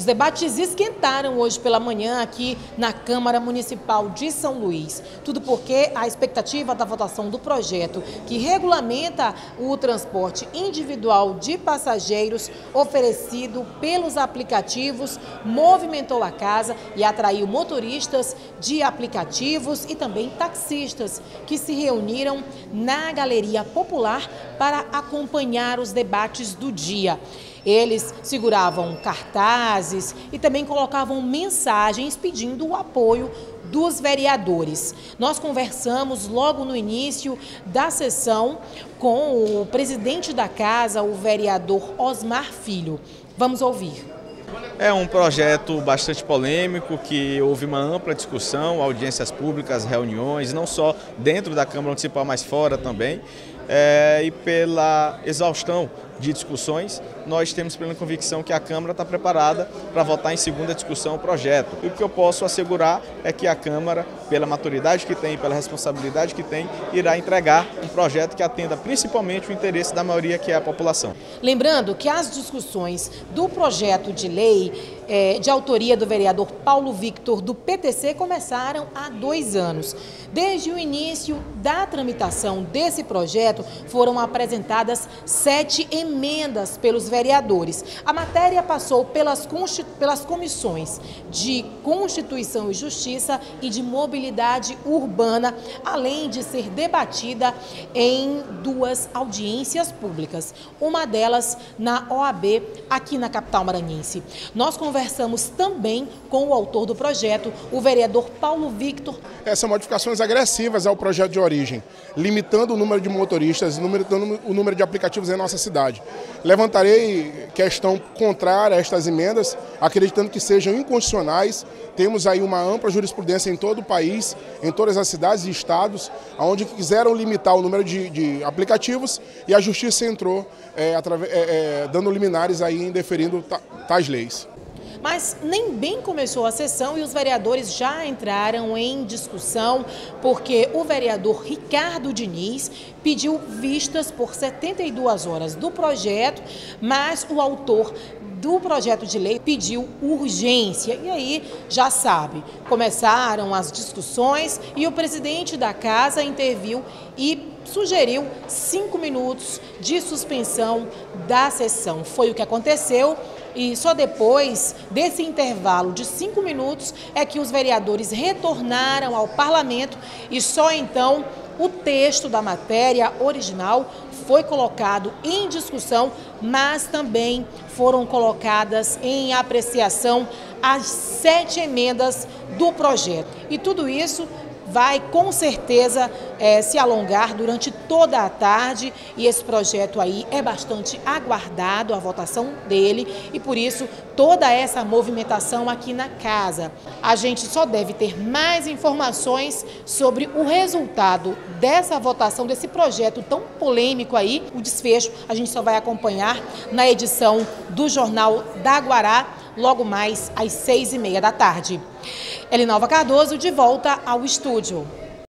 Os debates esquentaram hoje pela manhã aqui na Câmara Municipal de São Luís. Tudo porque a expectativa da votação do projeto que regulamenta o transporte individual de passageiros oferecido pelos aplicativos movimentou a casa e atraiu motoristas de aplicativos e também taxistas que se reuniram na Galeria Popular para acompanhar os debates do dia. Eles seguravam cartazes e também colocavam mensagens pedindo o apoio dos vereadores. Nós conversamos logo no início da sessão com o presidente da casa, o vereador Osmar Filho. Vamos ouvir. É um projeto bastante polêmico, que houve uma ampla discussão, audiências públicas, reuniões, não só dentro da Câmara Municipal, mas fora também. E pela exaustão de discussões, nós temos plena convicção que a Câmara está preparada para votar em segunda discussão o projeto. E o que eu posso assegurar é que a Câmara, pela maturidade que tem, pela responsabilidade que tem, irá entregar um projeto que atenda principalmente o interesse da maioria, que é a população. Lembrando que as discussões do projeto de lei de autoria do vereador Paulo Victor, do PTC, começaram há 2 anos. Desde o início da tramitação desse projeto, foram apresentadas 7 emendas pelos vereadores. A matéria passou pelas comissões de Constituição e Justiça e de Mobilidade Urbana, além de ser debatida em 2 audiências públicas, uma delas na OAB, aqui na capital maranhense. Nós conversamos também com o autor do projeto, o vereador Paulo Victor. Essas modificações agressivas ao projeto de origem, limitando o número de motoristas, limitando o número de aplicativos em nossa cidade. Levantarei questão contrária a estas emendas, acreditando que sejam inconstitucionais. Temos aí uma ampla jurisprudência em todo o país, em todas as cidades e estados, onde quiseram limitar o número de aplicativos e a Justiça entrou dando liminares aí, indeferindo tais leis. Mas nem bem começou a sessão e os vereadores já entraram em discussão, porque o vereador Ricardo Diniz pediu vistas por 72 horas do projeto, mas o autor do projeto de lei pediu urgência. E aí, já sabe, começaram as discussões e o presidente da casa interviu e sugeriu 5 minutos de suspensão da sessão. Foi o que aconteceu. E só depois desse intervalo de 5 minutos é que os vereadores retornaram ao parlamento e só então o texto da matéria original foi colocado em discussão, mas também foram colocadas em apreciação as 7 emendas do projeto. E tudo isso vai com certeza se alongar durante toda a tarde e esse projeto aí é bastante aguardado, a votação dele, e por isso toda essa movimentação aqui na casa. A gente só deve ter mais informações sobre o resultado dessa votação, desse projeto tão polêmico aí. O desfecho a gente só vai acompanhar na edição do Jornal da Guará, logo mais às 6h30 da tarde. Elinalva Cardoso, de volta ao estúdio.